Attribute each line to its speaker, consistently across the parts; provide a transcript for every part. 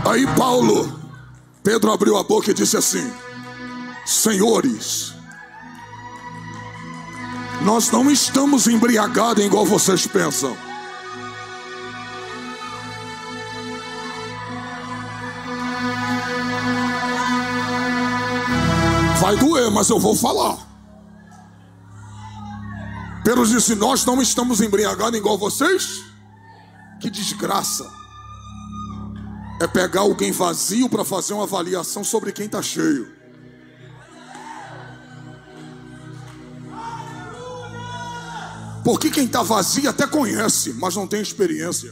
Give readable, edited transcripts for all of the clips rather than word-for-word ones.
Speaker 1: Aí Pedro abriu a boca e disse assim: senhores, nós não estamos embriagados igual vocês pensam. Vai doer, mas eu vou falar. Pedro disse: nós não estamos embriagados igual vocês. Que desgraça é pegar alguém vazio para fazer uma avaliação sobre quem está cheio. Porque quem está vazio até conhece, mas não tem experiência.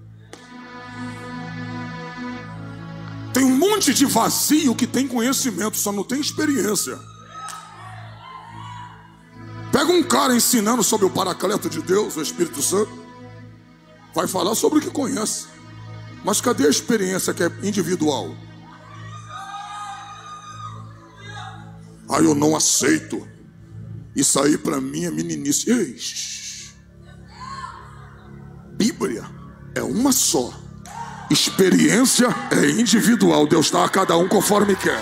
Speaker 1: Tem um monte de vazio que tem conhecimento, só não tem experiência. Pega um cara ensinando sobre o Paracleto de Deus, o Espírito Santo, vai falar sobre o que conhece, mas cadê a experiência que é individual? Eu não aceito. Isso aí para mim é meninice. Ei, Bíblia é uma só. Experiência é individual. Deus dá a cada um conforme quer.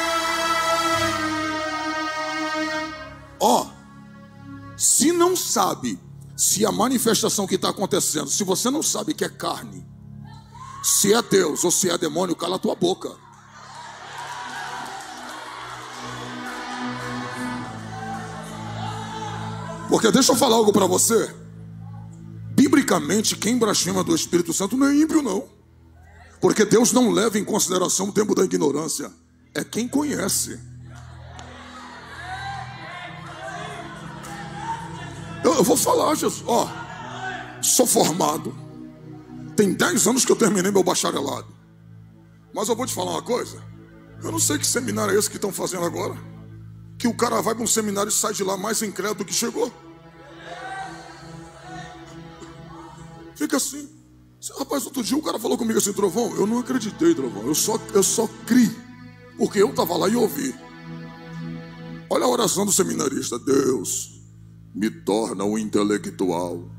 Speaker 1: Se não sabe se a manifestação que está acontecendo, se você não sabe que é carne, se é Deus ou se é demônio, cala a tua boca. Porque deixa eu falar algo para você. Biblicamente, quem blasfema do Espírito Santo não é ímpio, não. Porque Deus não leva em consideração o tempo da ignorância. É quem conhece. Eu vou falar, Jesus. Sou formado. Tem 10 anos que eu terminei meu bacharelado. Mas eu vou te falar uma coisa. Eu não sei que seminário é esse que estão fazendo agora. Que o cara vai para um seminário e sai de lá mais incrédulo que chegou. Fica assim. Rapaz, outro dia o cara falou comigo assim: Trovão, eu não acreditei, Trovão. Eu só criei. Porque eu estava lá e ouvi. Olha a oração do seminarista: Deus, me torna um intelectual.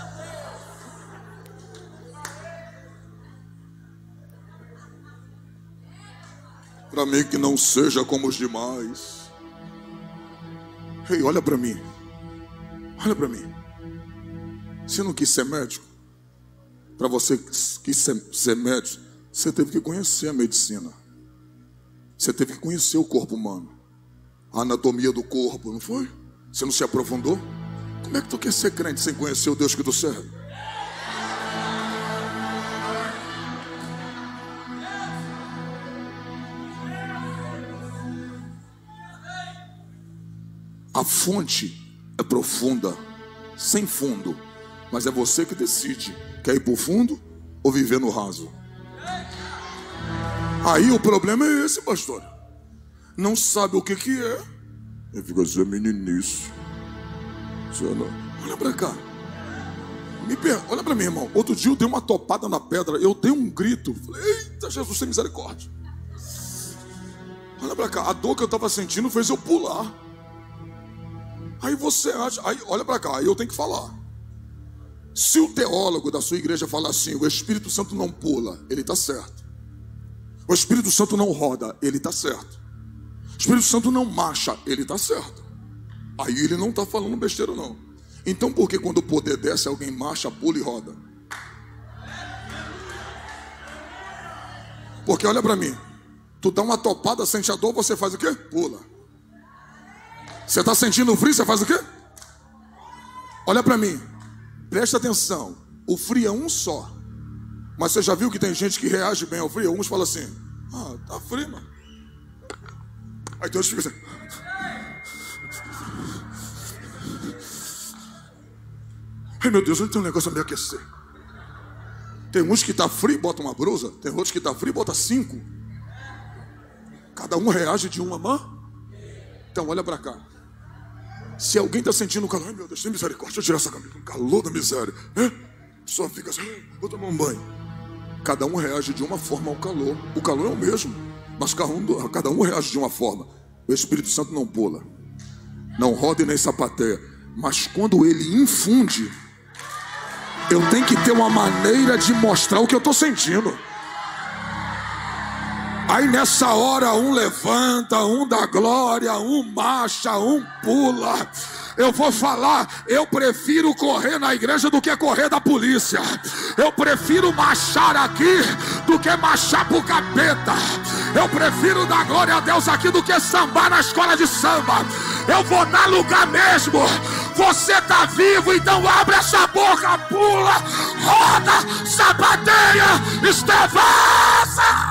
Speaker 1: Para mim que não seja como os demais. Ei, olha para mim. Olha para mim. Você não quis ser médico? Para você que ser médico, você teve que conhecer a medicina. Você teve que conhecer o corpo humano, a anatomia do corpo, não foi? Você não se aprofundou? Como é que tu quer ser crente sem conhecer o Deus que tu serve? A fonte é profunda, sem fundo, mas é você que decide. Quer ir para o fundo ou viver no raso? Aí o problema é esse, pastor. Não sabe o que é. Ele fica assim: meninice. Olha para cá. Olha para mim, irmão. Outro dia eu dei uma topada na pedra. Eu dei um grito. Falei: eita, Jesus, tem misericórdia. Olha para cá. A dor que eu estava sentindo fez eu pular. Aí você acha... Aí, olha para cá. Aí eu tenho que falar. Se o teólogo da sua igreja falar assim: o Espírito Santo não pula, ele está certo. O Espírito Santo não roda, ele está certo. O Espírito Santo não marcha, ele está certo. Aí ele não está falando besteira, não. Então por que quando o poder desce, alguém marcha, pula e roda? Porque olha para mim. Tu dá uma topada, sente a dor, você faz o quê? Pula. Você está sentindo frio, você faz o quê? Olha para mim. Presta atenção, o frio é um só. Mas você já viu que tem gente que reage bem ao frio? Uns falam assim: tá frio, mano. Aí Deus fica assim: ai meu Deus, não tem um negócio a me aquecer. Tem uns que tá frio e bota uma blusa. Tem outros que tá frio e bota 5. Cada um reage de uma mão. Então olha pra cá. Se alguém está sentindo calor, ai meu Deus, tem misericórdia, deixa eu tirar essa camisa, um calor da miséria, só fica assim: vou tomar um banho. Cada um reage de uma forma ao calor. O calor é o mesmo, mas cada um reage de uma forma. O Espírito Santo não pula, não roda e nem sapateia, mas quando ele infunde, eu tenho que ter uma maneira de mostrar o que eu estou sentindo. Aí nessa hora um levanta, um dá glória, um marcha, um pula. Eu vou falar, eu prefiro correr na igreja do que correr da polícia. Eu prefiro marchar aqui do que marchar pro capeta. Eu prefiro dar glória a Deus aqui do que sambar na escola de samba. Eu vou dar lugar mesmo. Você tá vivo, então abre essa boca, pula, roda, sapateia, extravasa.